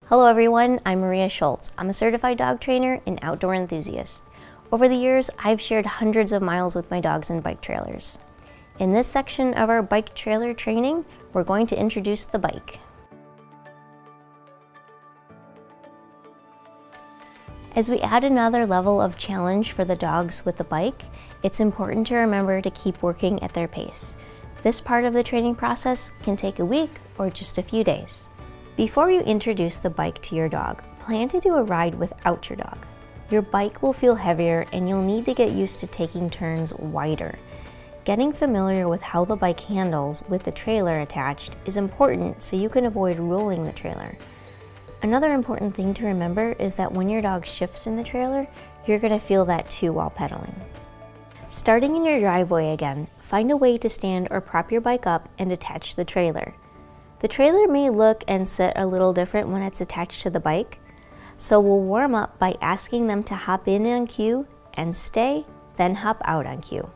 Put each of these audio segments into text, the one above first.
Hello everyone, I'm Maria Schultz. I'm a certified dog trainer and outdoor enthusiast. Over the years, I've shared hundreds of miles with my dogs in bike trailers. In this section of our bike trailer training, we're going to introduce the bike. As we add another level of challenge for the dogs with the bike, it's important to remember to keep working at their pace. This part of the training process can take a week or just a few days. Before you introduce the bike to your dog, plan to do a ride without your dog. Your bike will feel heavier and you'll need to get used to taking turns wider. Getting familiar with how the bike handles with the trailer attached is important so you can avoid rolling the trailer. Another important thing to remember is that when your dog shifts in the trailer, you're going to feel that too while pedaling. Starting in your driveway again, find a way to stand or prop your bike up and attach the trailer. The trailer may look and sit a little different when it's attached to the bike, so we'll warm up by asking them to hop in on cue and stay, then hop out on cue.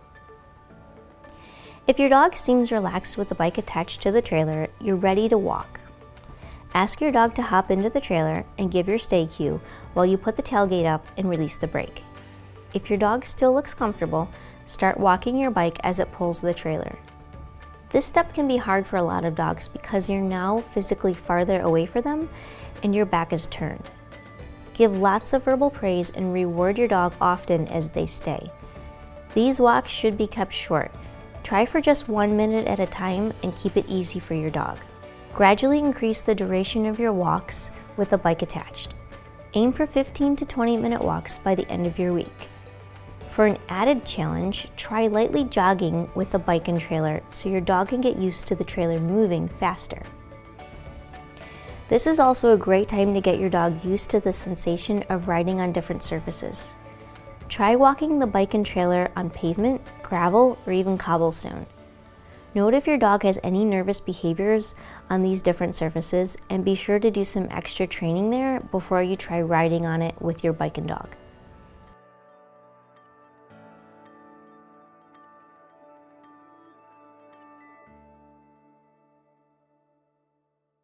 If your dog seems relaxed with the bike attached to the trailer, you're ready to walk. Ask your dog to hop into the trailer and give your stay cue while you put the tailgate up and release the brake. If your dog still looks comfortable, start walking your bike as it pulls the trailer. This step can be hard for a lot of dogs because you're now physically farther away from them and your back is turned. Give lots of verbal praise and reward your dog often as they stay. These walks should be kept short. Try for just 1 minute at a time and keep it easy for your dog. Gradually increase the duration of your walks with the bike attached. Aim for 15 to 20-minute walks by the end of your week. For an added challenge, try lightly jogging with the bike and trailer so your dog can get used to the trailer moving faster. This is also a great time to get your dog used to the sensation of riding on different surfaces. Try walking the bike and trailer on pavement, gravel, or even cobblestone. Note if your dog has any nervous behaviors on these different surfaces and be sure to do some extra training there before you try riding on it with your bike and dog.